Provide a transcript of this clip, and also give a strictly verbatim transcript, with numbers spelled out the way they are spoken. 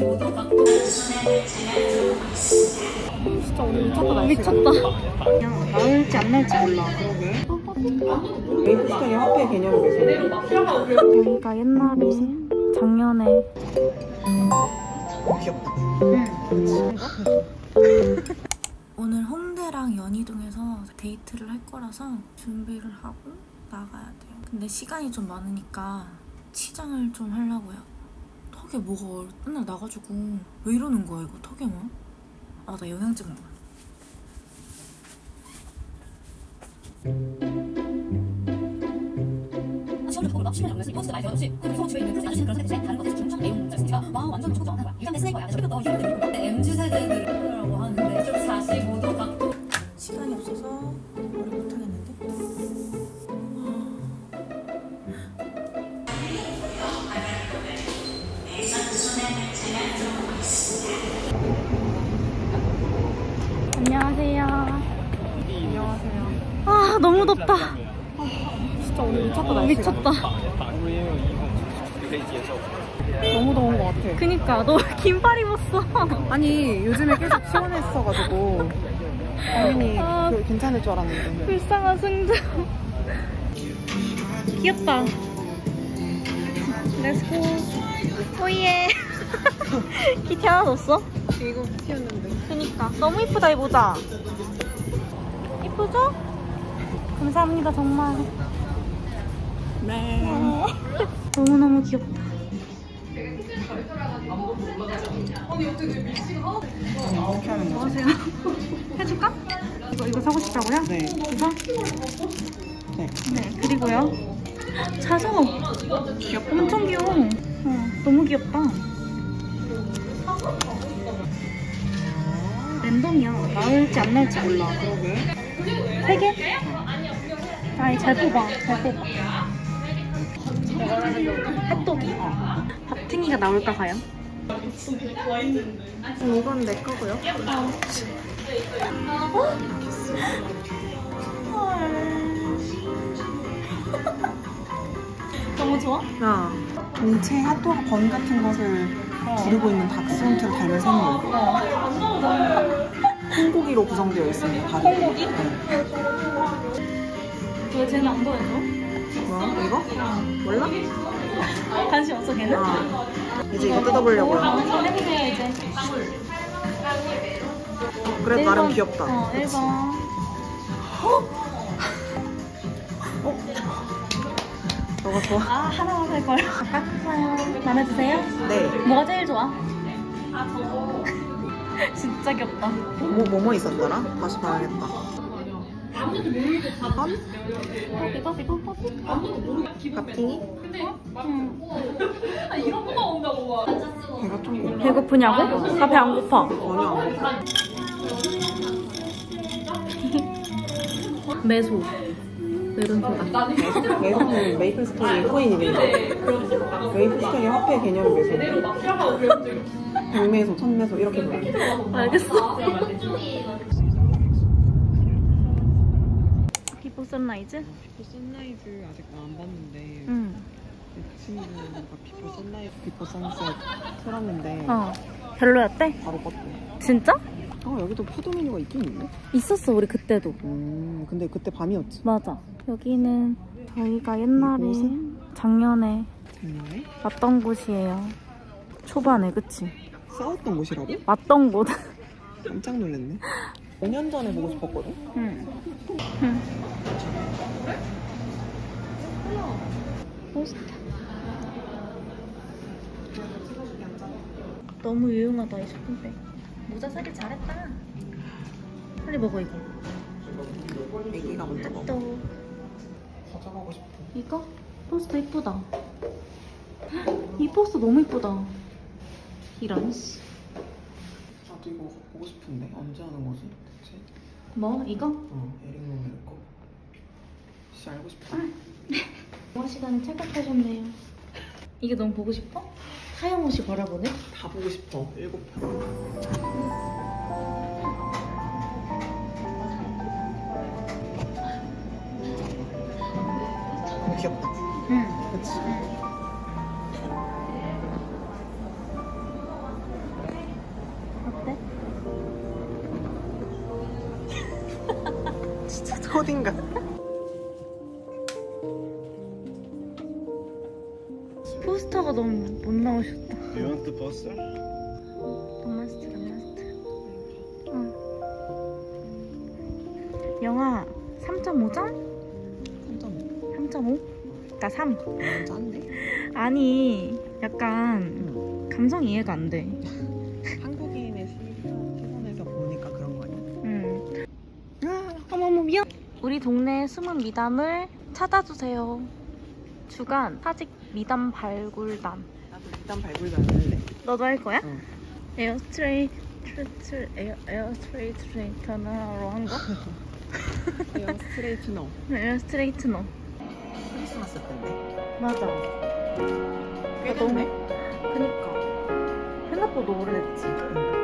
진짜 오늘 미쳤다 날씨가. 미쳤다. 그냥 나올지 안 나올지 몰라. 그러게. 웨이프스턴이 화폐 개념이래서. 여기가 옛날에 작년에. 귀엽다. 응. 오늘 홍대랑 연희동에서 데이트를 할 거라서 준비를 하고 나가야 돼요. 근데 시간이 좀 많으니까 치장을 좀 하려고요. 턱에 뭐가 맨날 나가지고 왜 이러는 거야 이거 턱에만? 아 나 영양제 먹어. 시험을 보고 시험을 보면서 이번 주에 많이 배웠지. 그 수업 집에 있는 그런 아저씨는 그런 세대 다른 것들 중점 내용 문제 진짜 와 완전 무조건 하는 거야. 일단 내 세대 거야. 그래서 너 이런 거 엠지 세대들이라고 하는데 좀 사십오 도 각도. 시간이 없어서 머리 못 하겠는데. 안녕하세요. 안녕하세요. 아 너무 덥다. 진짜 오늘 미쳤다 날씨가. 미쳤다. 너무 더운 것 같아. 그니까 너 긴팔 입었어. 아니 요즘에 계속 시원했어가지고 당연히 아, 그 괜찮을 줄 알았는데. 불쌍한 승주. 귀엽다. 렛츠고. 오예. 키티 하나 넣었어? 이거 튀었는데. 그니까 너무 이쁘다 이 모자. 이쁘죠? 감사합니다 정말. 네. 너무너무 귀엽다. 어떻게 하는 뭐 거지? 하세요? 해줄까? 이거 이거 사고 싶다고요? 네. 이거? 네. 네. 그리고요. 자서. 귀엽다. 엄청 귀여워. 어, 너무 귀엽다. 랜덤이야. 나올지 안 나올지 몰라. 그러게. 세 개? 아니 잘 뽑아. 잘 뽑아. 핫도기. 어. 밥탱이가 나올까 과연? 음, 이건 내 거고요. 어? 너무 좋아? 야, 동체 핫도그 번 같은 것을 두르고 있는 닥스훈트를 닮은 생물. 콩고기로 구성되어 있습니다. 다리. 콩고기? 네. 왜 쟤는 안 더해줘? 뭐야? 이거? 몰라? 관심 없어 걔는? 아, 이제 이거 뜯어보려고요. 한번 해보세요 이제. 그래, 나름 귀엽다. 어, 그치? 일 번. 어? 너가 좋아? 아, 하나만 살걸. 깎아요. 마음에 드세요? 네. 뭐가 제일 좋아? 진짜 귀엽다. 뭐, 뭐뭐 있었더라? 다시 봐야겠다. 건? 이거, 이거, 이거. 갓팅이? 응. 배가 좀 고파. 배고프냐고? 나 배 안 고파. 전혀 안 고파. 매소. 메론소다. 메론은 메이플 스토리 코인 이름인데 메이플 스토리 화폐 개념이래서 백매소, 천매소 이렇게 불러요. 알겠어. 비포 선라이즈? 비포 선라이즈 아직 안 봤는데 응. 내 친구가 비포 선라이즈, 비포 선셋 틀었는데 어. 별로였대? 바로 껐대. 진짜? 어, 여기도 푸드 메뉴가 있긴 있네? 있었어 우리 그때도. 음, 근데 그때 밤이었지. 맞아. 여기는 저희가 옛날에 이곳은? 작년에 작년에? 왔던 곳이에요. 초반에 그치? 싸웠던 곳이라고? 왔던 곳. 깜짝 놀랐네. 오 년 전에 보고 싶었거든? 응. 응. 멋있다. 너무 유용하다 이 쇼핑백. 모자 사길 잘했다. 빨리 먹어 이거. 애기가 먼저 먹어. 또 가져가고 싶어. 이거? 포스터 이쁘다. 이 포스터 너무 이쁘다. 이런 씨. 나도 이거 보고 싶은데 언제 하는 거지? 대체? 뭐? 이거? 어, 에릭 노멜 거. 진짜 알고 싶다. 영화 시간에 찰떡하셨네요. 이게 너무 보고 싶어? 하영옷이 바라보네? 다 보고 싶어. 일곱 편. 귀엽다. 응. 그치? 어딘가. 포스터가 너무 못 나오셨다. Do you want the poster? 너마스트 너마스트. 응. 영화 삼 점 오 점? 삼 점 오. 삼 점 오? 나 삼. 너무 짠데? 아니 약간 응. 감성 이해가 안 돼. 한국인의 시선에서 보니까 그런 거 아니야? 응. 아, 어머머 미안. 우리 동네 숨은 미담을 찾아주세요. 주간 사직 미담 발굴단. 나도 일단 발굴단 할래. 너도 할 거야? 응. 에어 스트레이트 트레 에어 에어 스트레이트 트레이터너로 한 거? 에어 스트레이트 너. 에어 스트레이트너. 크리스마스 때인데. 맞아. 꽤 너무- 됐네. 그니까 생각보다 오래됐지. 응.